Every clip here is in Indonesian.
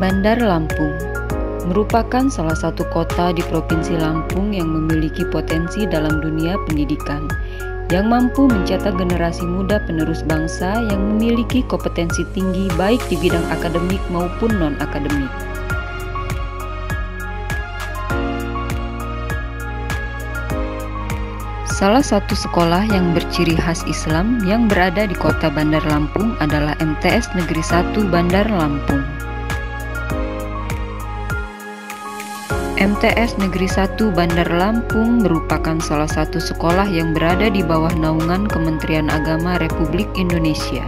Bandar Lampung merupakan salah satu kota di Provinsi Lampung yang memiliki potensi dalam dunia pendidikan, yang mampu mencetak generasi muda penerus bangsa yang memiliki kompetensi tinggi baik di bidang akademik maupun non-akademik. Salah satu sekolah yang berciri khas Islam yang berada di kota Bandar Lampung adalah MTS Negeri 1 Bandar Lampung. MTS Negeri 1 Bandar Lampung merupakan salah satu sekolah yang berada di bawah naungan Kementerian Agama Republik Indonesia.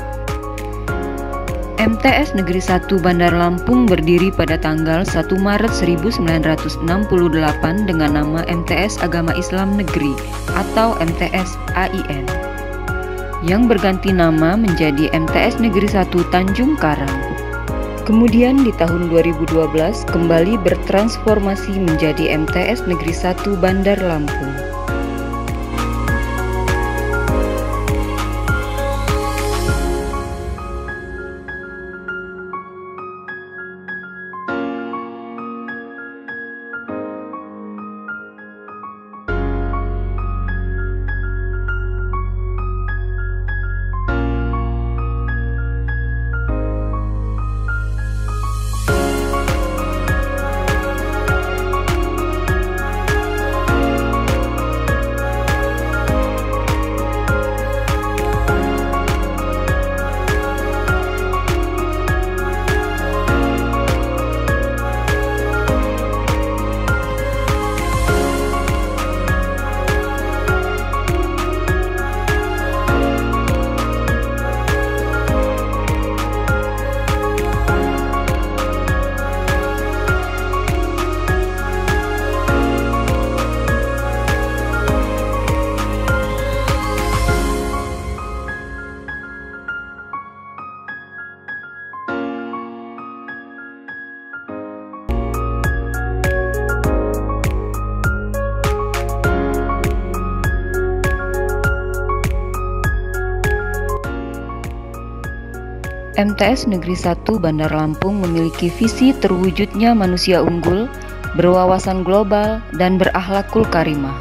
MTS Negeri 1 Bandar Lampung berdiri pada tanggal 1 Maret 1968 dengan nama MTS Agama Islam Negeri atau MTS AIN, yang berganti nama menjadi MTS Negeri 1 Tanjung Karang. Kemudian di tahun 2012 kembali bertransformasi menjadi MTS Negeri 1 Bandar Lampung. MTS Negeri 1 Bandar Lampung memiliki visi terwujudnya manusia unggul, berwawasan global, dan berakhlakul karimah.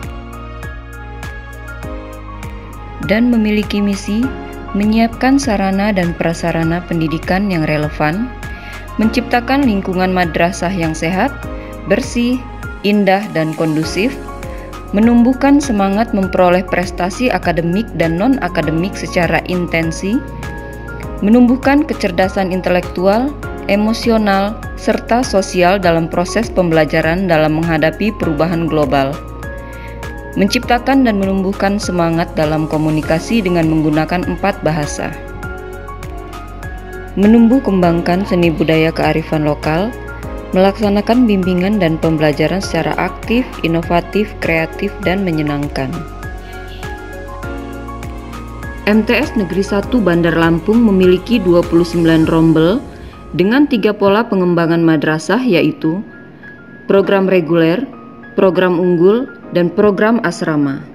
Dan memiliki misi menyiapkan sarana dan prasarana pendidikan yang relevan, menciptakan lingkungan madrasah yang sehat, bersih, indah, dan kondusif, menumbuhkan semangat memperoleh prestasi akademik dan non-akademik secara intensi, menumbuhkan kecerdasan intelektual, emosional, serta sosial dalam proses pembelajaran dalam menghadapi perubahan global, menciptakan dan menumbuhkan semangat dalam komunikasi dengan menggunakan 4 bahasa, menumbuh kembangkan seni budaya kearifan lokal, melaksanakan bimbingan dan pembelajaran secara aktif, inovatif, kreatif, dan menyenangkan. MTS Negeri 1 Bandar Lampung memiliki 29 rombel dengan 3 pola pengembangan madrasah, yaitu program reguler, program unggul, dan program asrama.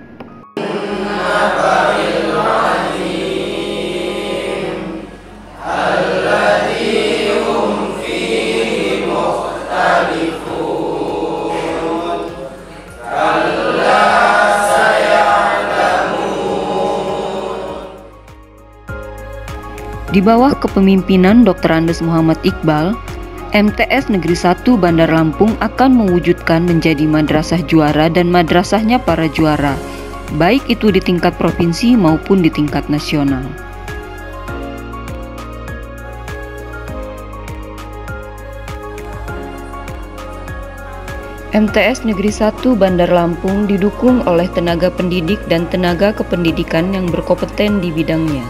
Di bawah kepemimpinan Dr. Andes Muhammad Iqbal, MTS Negeri 1 Bandar Lampung akan mewujudkan menjadi madrasah juara dan madrasahnya para juara, baik itu di tingkat provinsi maupun di tingkat nasional. MTS Negeri 1 Bandar Lampung didukung oleh tenaga pendidik dan tenaga kependidikan yang berkompeten di bidangnya.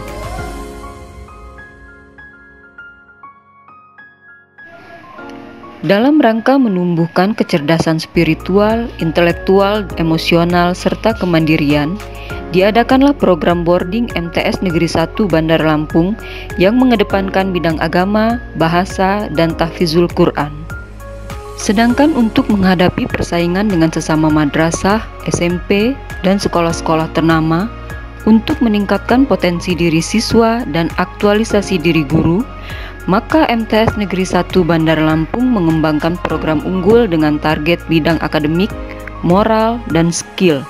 Dalam rangka menumbuhkan kecerdasan spiritual, intelektual, emosional, serta kemandirian, diadakanlah program boarding MTS Negeri 1 Bandar Lampung yang mengedepankan bidang agama, bahasa, dan tahfizul Quran. Sedangkan untuk menghadapi persaingan dengan sesama madrasah, SMP, dan sekolah-sekolah ternama, Untuk meningkatkan potensi diri siswa dan aktualisasi diri guru, maka MTS Negeri 1 Bandar Lampung mengembangkan program unggul dengan target bidang akademik, moral, dan skill.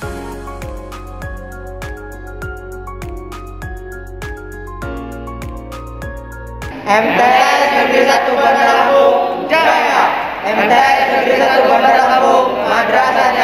MTS Negeri 1 Bandar Lampung Jaya. MTS Negeri 1 Bandar Lampung, madrasahnya